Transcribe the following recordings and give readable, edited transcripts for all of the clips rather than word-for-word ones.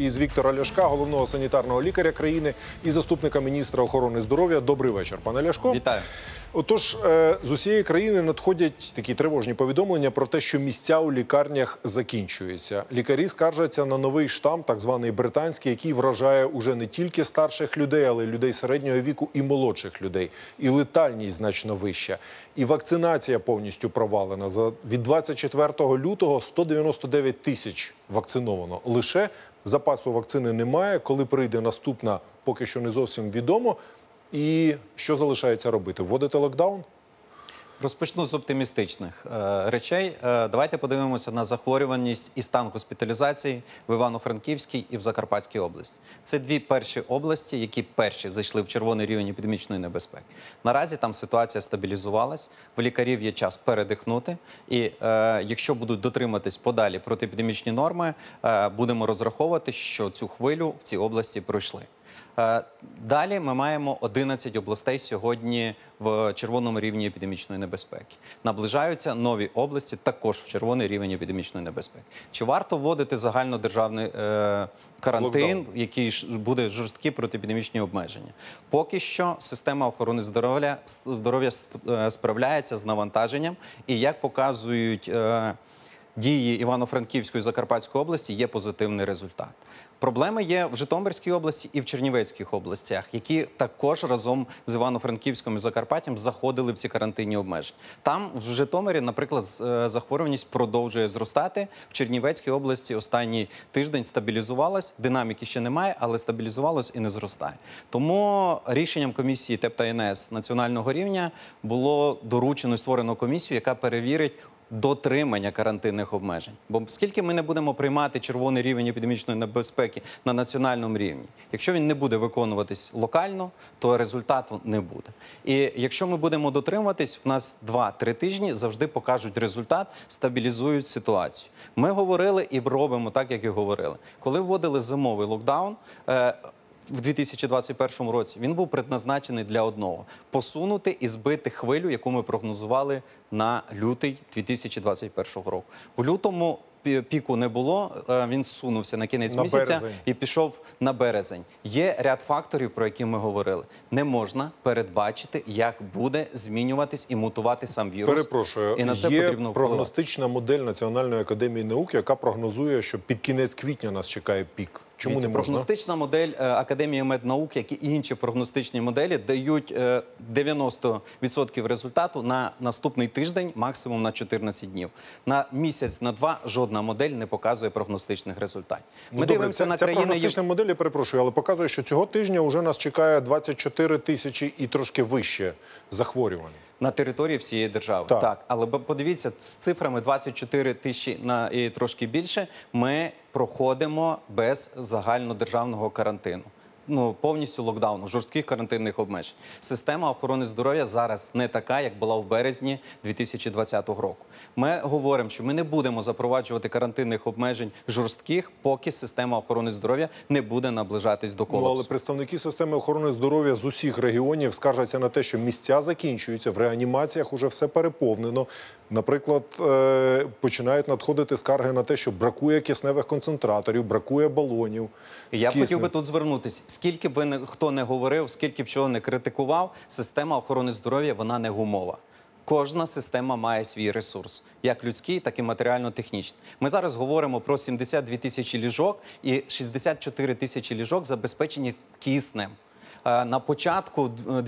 із Віктора Ляшка, головного санітарного лікаря країни і заступника міністра охорони здоров'я. Добрий вечір, пане Ляшко. Вітаю. Отож, з усієї країни надходять такі тривожні повідомлення про те, що місця у лікарнях закінчуються. Лікарі скаржаться на новий штам, так званий британський, який вражає уже не тільки старших людей, але й людей середнього віку і молодших людей. І летальність значно вища. І вакцинація повністю провалена. Від 24 лютого 199 тисяч вакциновано. Лише запасу вакцини немає. Коли прийде наступна, поки що не зовсім відомо. І що залишається робити? Вводити локдаун? Розпочну з оптимістичних речей. Давайте подивимося на захворюваність і стан госпіталізації в Івано-Франківській і в Закарпатській області. Це дві перші області, які перші зайшли в червоний рівень епідемічної небезпеки. Наразі там ситуація стабілізувалась, в лікарів є час передихнути. І якщо будуть дотриматись подалі протиепідемічні норми, будемо розраховувати, що цю хвилю в цій області пройшли. Далі ми маємо 11 областей сьогодні в червоному рівні епідемічної небезпеки. Наближаються нові області також в червоний рівень епідемічної небезпеки. Чи варто вводити загальнодержавний карантин, який буде жорсткі протиепідемічні обмеження? Поки що система охорони здоров'я справляється з навантаженням і, як показують дії Івано-Франківської і Закарпатської області, є позитивний результат. Проблеми є в Житомирській області і в Чернівецькій областях, які також разом з Івано-Франківським і Закарпаттям заходили в ці карантинні обмеження. Там, в Житомирі, наприклад, захворюваність продовжує зростати. В Чернівецькій області останній тиждень стабілізувалась, динаміки ще немає, але стабілізувалось і не зростає. Тому рішенням комісії ТЕП та НС національного рівня було доручено і створено комісію, яка перевірить дотримання карантинних обмежень. Бо скільки ми не будемо приймати червоний рівень епідемічної небезпеки на національному рівні, якщо він не буде виконуватись локально, то результату не буде. І якщо ми будемо дотримуватись, в нас 2-3 тижні завжди покажуть результат, стабілізують ситуацію. Ми говорили і робимо так, як і говорили. Коли вводили зимовий локдаун, в 2021 році він був предназначений для одного – посунути і збити хвилю, яку ми прогнозували на лютий 2021 року. В лютому піку не було, він зсунувся на кінець місяця і пішов на березень. Є ряд факторів, про які ми говорили. Не можна передбачити, як буде змінюватись і мутувати сам вірус. Перепрошую, і на це є потрібно прогностична модель Національної академії наук, яка прогнозує, що під кінець квітня нас чекає пік. Чому не можна? Прогностична модель Академії меднаук, як і інші прогностичні моделі, дають 90% результату на наступний тиждень, максимум на 14 днів. На місяць, на 2 жодна модель не показує прогностичних результатів. Ми дивимося на країни... Ця прогностична модель, я перепрошую, але показує, що цього тижня вже нас чекає 24 тисячі і трошки вище захворювань. На території всієї держави. Так. Але подивіться, з цифрами 24 тисячі і трошки більше ми проходимо без загальнодержавного карантину. Повністю локдауну, жорстких карантинних обмежень. Система охорони здоров'я зараз не така, як була в березні 2020 року. Ми говоримо, що ми не будемо запроваджувати карантинних обмежень жорстких, поки система охорони здоров'я не буде наближатись до колапсу. Але представники системи охорони здоров'я з усіх регіонів скаржаться на те, що місця закінчуються, в реанімаціях уже все переповнено. Наприклад, починають надходити скарги на те, що бракує кисневих концентраторів, бракує балонів. Я б хотів би тут звернутися. Скільки б хто не говорив, скільки б чого не критикував, система охорони здоров'я, вона не гумова. Кожна система має свій ресурс, як людський, так і матеріально-технічний. Ми зараз говоримо про 72 тисячі ліжок і 64 тисячі ліжок забезпечені киснем. На початку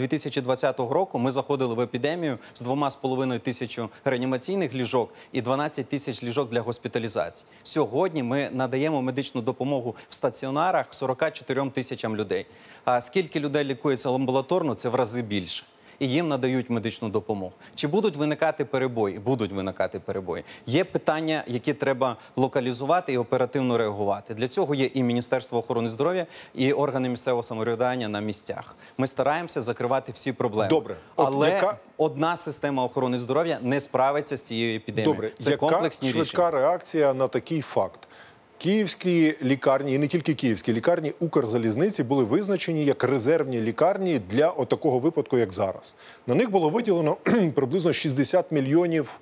2020 року ми заходили в епідемію з 2,5 тисячі реанімаційних ліжок і 12 тисяч ліжок для госпіталізації. Сьогодні ми надаємо медичну допомогу в стаціонарах 44 тисячам людей. А скільки людей лікується амбулаторно, це в рази більше. І їм надають медичну допомогу. Чи будуть виникати перебої? Будуть виникати перебої. Є питання, які треба локалізувати і оперативно реагувати. Для цього є і Міністерство охорони здоров'я, і органи місцевого самоврядування на місцях. Ми стараємося закривати всі проблеми. Добре. Але одна система охорони здоров'я не справиться з цією епідемією. Добре. Це комплексні рішення. Яка швидка реакція на такий факт? Київські лікарні, і не тільки київські лікарні, Укрзалізниці були визначені як резервні лікарні для такого випадку, як зараз. На них було виділено приблизно 60 мільйонів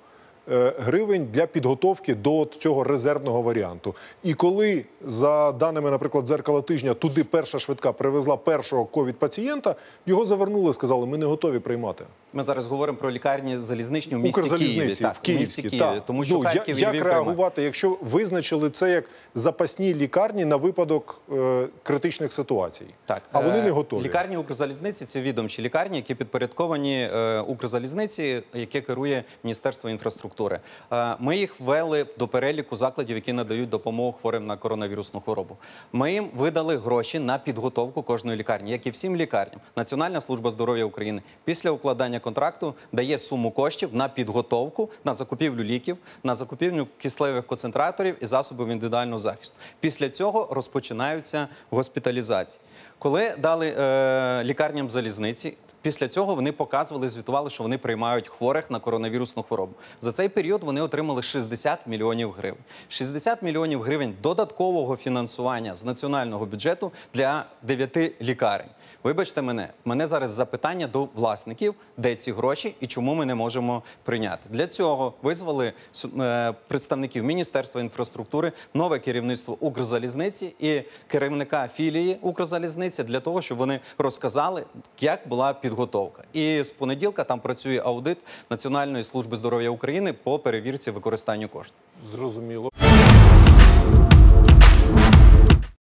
гривень для підготовки до цього резервного варіанту. І коли, за даними, наприклад, «Дзеркала тижня», туди перша швидка привезла першого ковід-пацієнта, його завернули, сказали, ми не готові приймати. Ми зараз говоримо про лікарні залізничні в місті Києві. Укрзалізниці, в Київській, Києві. тому що Харків і як Львів реагувати, якщо визначили це як запасні лікарні на випадок критичних ситуацій, так, а вони не готові? Лікарні Укрзалізниці – це відомчі лікарні, які підпорядковані Укрзалізниці, яке керує Міністерство інфраструктури. Ми їх ввели до переліку закладів, які надають допомогу хворим на коронавірусну хворобу. Ми їм видали гроші на підготовку кожної лікарні, як і всім лікарням. Національна служба здоров'я України після укладання контракту дає суму коштів на підготовку, на закупівлю ліків, на закупівлю кисневих концентраторів і засобів індивідуального захисту. Після цього розпочинаються госпіталізації. Коли дали лікарням залізниці, після цього вони показували, звітували, що вони приймають хворих на коронавірусну хворобу. За цей період вони отримали 60 мільйонів гривень. 60 мільйонів гривень додаткового фінансування з національного бюджету для 9 лікарень. Вибачте мене зараз запитання до власників, де ці гроші і чому ми не можемо прийняти. Для цього визвали представників Міністерства інфраструктури, нове керівництво Укрзалізниці і керівника філії Укрзалізниці для того, щоб вони розказали, як була підготовка. І з понеділка там працює аудит Національної служби здоров'я України по перевірці використання коштів. Зрозуміло.